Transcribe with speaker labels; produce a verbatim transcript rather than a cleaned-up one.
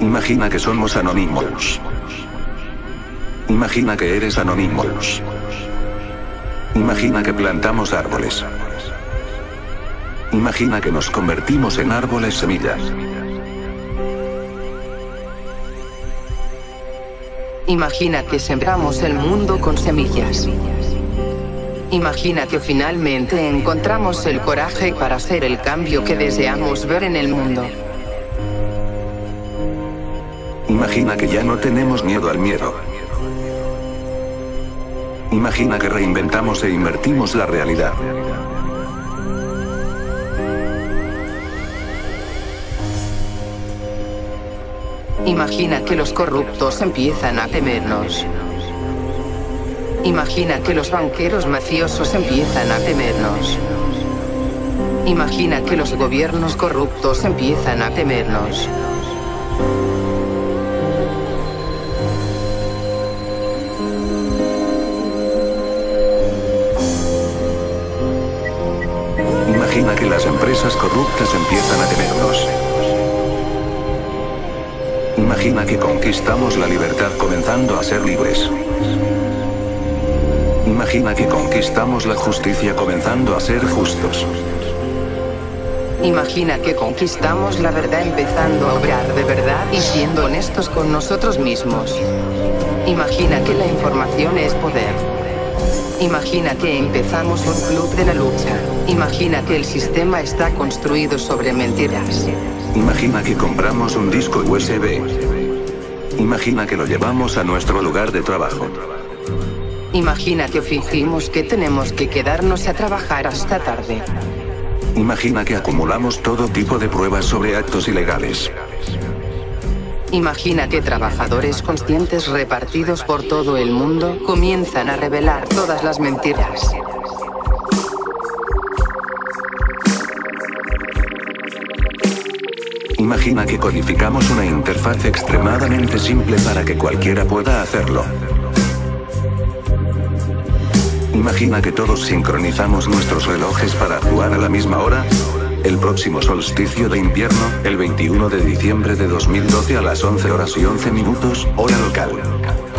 Speaker 1: Imagina que somos Anonymous. Imagina que eres Anonymous. Imagina que plantamos árboles. Imagina que nos convertimos en árboles semillas.
Speaker 2: Imagina que sembramos el mundo con semillas. Imagina que finalmente encontramos el coraje para hacer el cambio que deseamos ver en el mundo.
Speaker 1: Imagina que ya no tenemos miedo al miedo. Imagina que reinventamos e invertimos la realidad.
Speaker 2: Imagina que los corruptos empiezan a temernos. Imagina que los banqueros mafiosos empiezan a temernos. Imagina que los gobiernos corruptos empiezan a temernos.
Speaker 1: Imagina que las empresas corruptas empiezan a temernos. Imagina que conquistamos la libertad comenzando a ser libres. Imagina que conquistamos la justicia comenzando a ser justos.
Speaker 2: Imagina que conquistamos la verdad empezando a obrar de verdad y siendo honestos con nosotros mismos. Imagina que la información es poder. Imagina que empezamos un club de la lucha. Imagina que el sistema está construido sobre mentiras.
Speaker 1: Imagina que compramos un disco U S B. Imagina que lo llevamos a nuestro lugar de trabajo.
Speaker 2: Imagina que fingimos que tenemos que quedarnos a trabajar hasta tarde.
Speaker 1: Imagina que acumulamos todo tipo de pruebas sobre actos ilegales.
Speaker 2: Imagina que trabajadores conscientes repartidos por todo el mundo comienzan a revelar todas las mentiras.
Speaker 1: Imagina que codificamos una interfaz extremadamente simple para que cualquiera pueda hacerlo. Imagina que todos sincronizamos nuestros relojes para actuar a la misma hora. El próximo solsticio de invierno, el veintiuno de diciembre de dos mil doce a las once horas y once minutos, hora local.